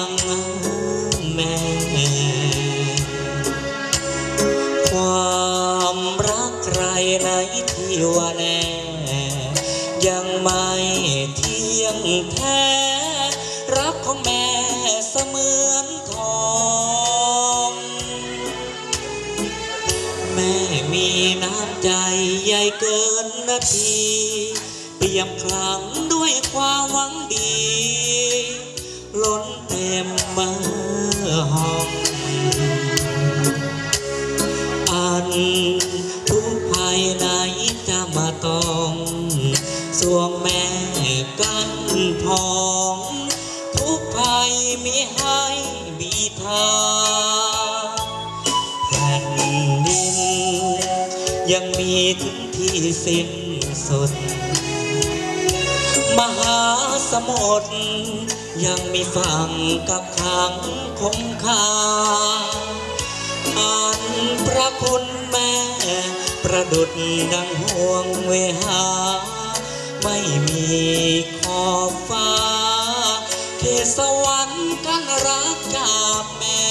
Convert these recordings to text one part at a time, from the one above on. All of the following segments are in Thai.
แม่ความรักใครไหนที่ว่าแน่ยังไม่เที่ยงแท้รักของแม่เสมือนทองแม่มีน้ำใจใหญ่เกินนาทีเปี่ยมคลั่งด้วยความหวังดีล้นเต็มมาห้องอันทุกภายในจะมาต้องสวงแม่กันพองทุกภัยมีให้มีทางแผ่นดินยังมีถึงที่สิ้นสุดมหาสมุทรยังมีฝั่งกับขังคงคาอันพระคุณแม่ประดุจดังห่วงเวหาไม่มีขอบฟ้าเขตสวรรค์กันรักจากแม่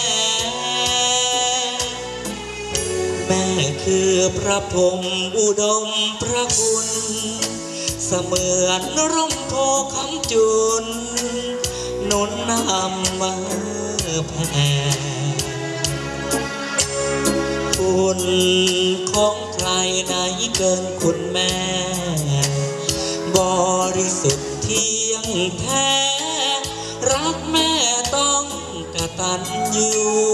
แม่คือพระพรหมอุดมพระคุณเสมือนร่มโพคำจุนหนุนนำมาแผ่คุณของใครไหนเกินคุณแม่บริสุทธิ์เที่ยงแท้รักแม่ต้องกตัญญู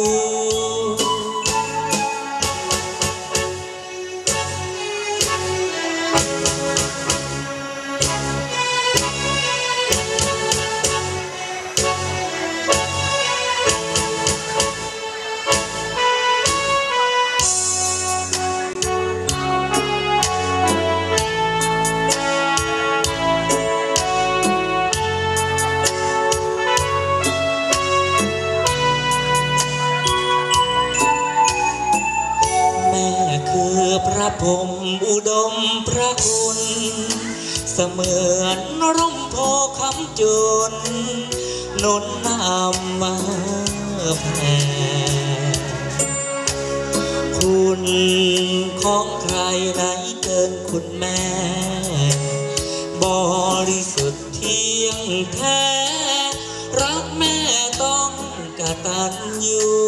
พระพรหมอุดมพระคุณเสมือนร่มโพคำจุนหนุนนำมาแผ่คุณของใครไหนเกินคุณแม่บริสุทธิ์เที่ยงแท้รักแม่ต้องกตัญญู